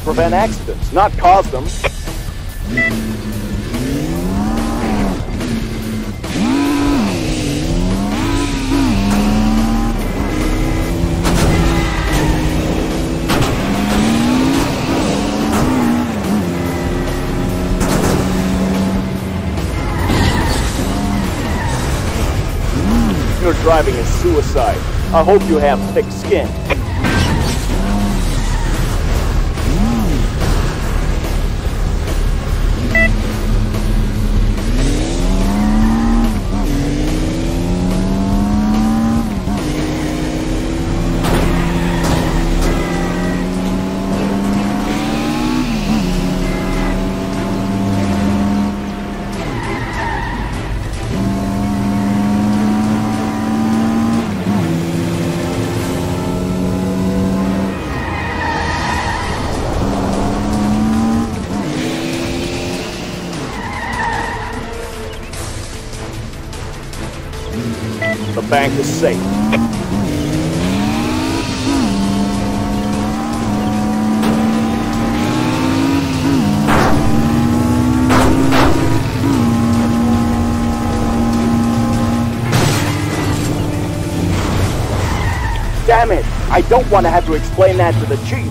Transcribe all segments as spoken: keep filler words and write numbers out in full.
prevent accidents, not cause them. Your driving is suicide. I hope you have thick skin. The bank is safe. Damn it! I don't want to have to explain that to the chief.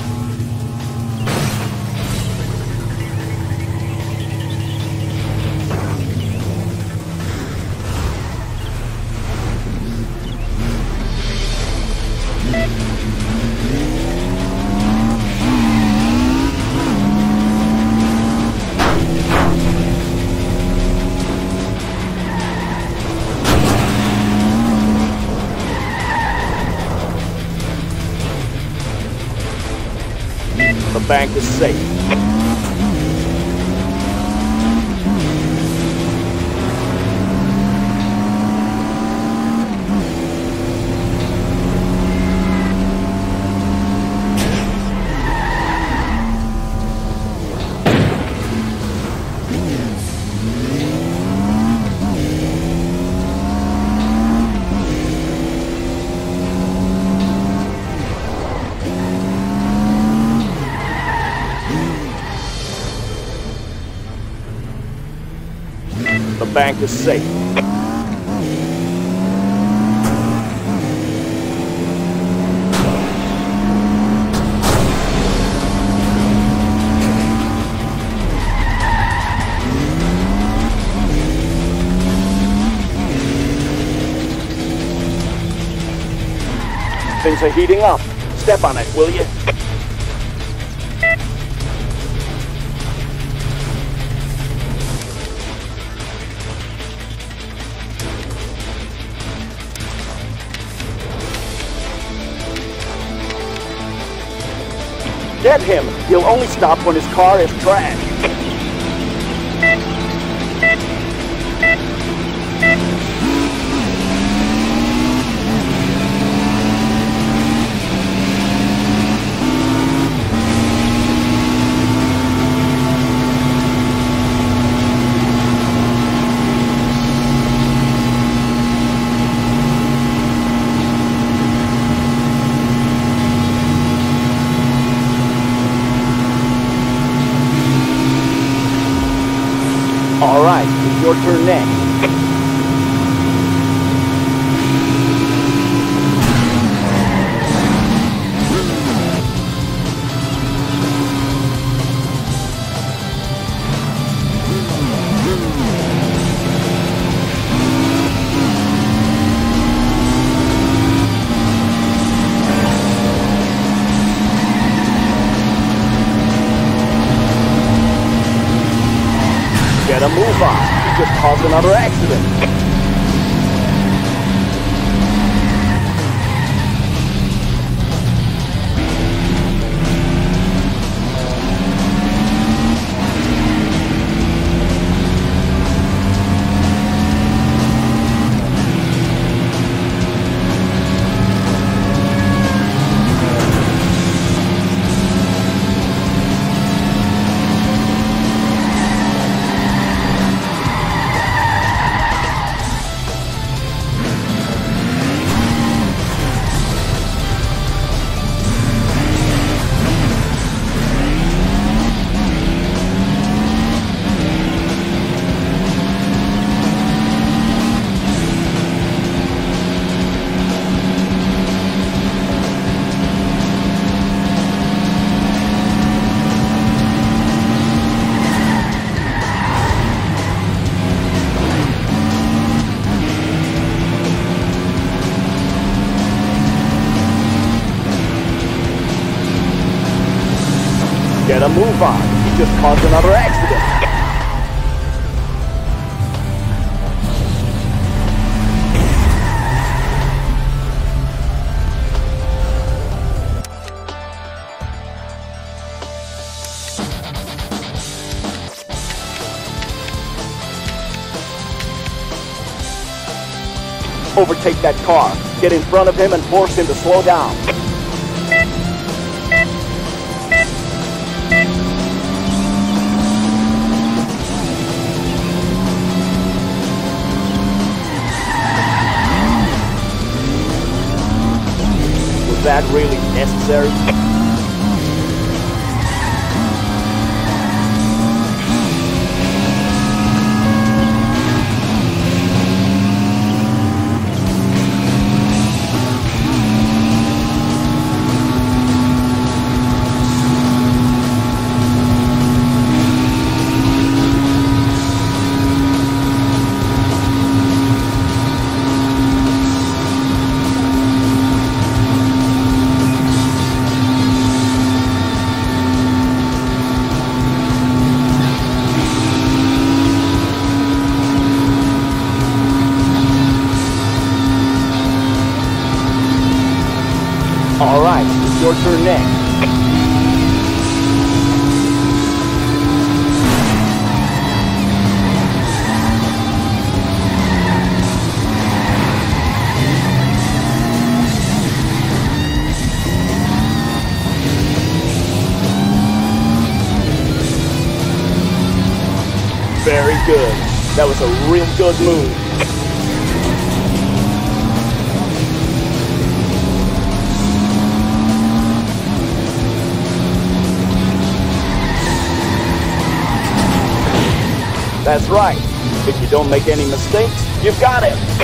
The bank is safe. The bank is safe. Things are heating up. Step on it, will you? Get him! He'll only stop when his car is trashed. All right, it's your turn next. Get a move on. You just caused another accident. move on. You just caused another accident. Overtake that car. Get in front of him and force him to slow down. Was that really necessary? All right, it's your turn next. Very good. That was a real good move. That's right. If you don't make any mistakes, you've got it.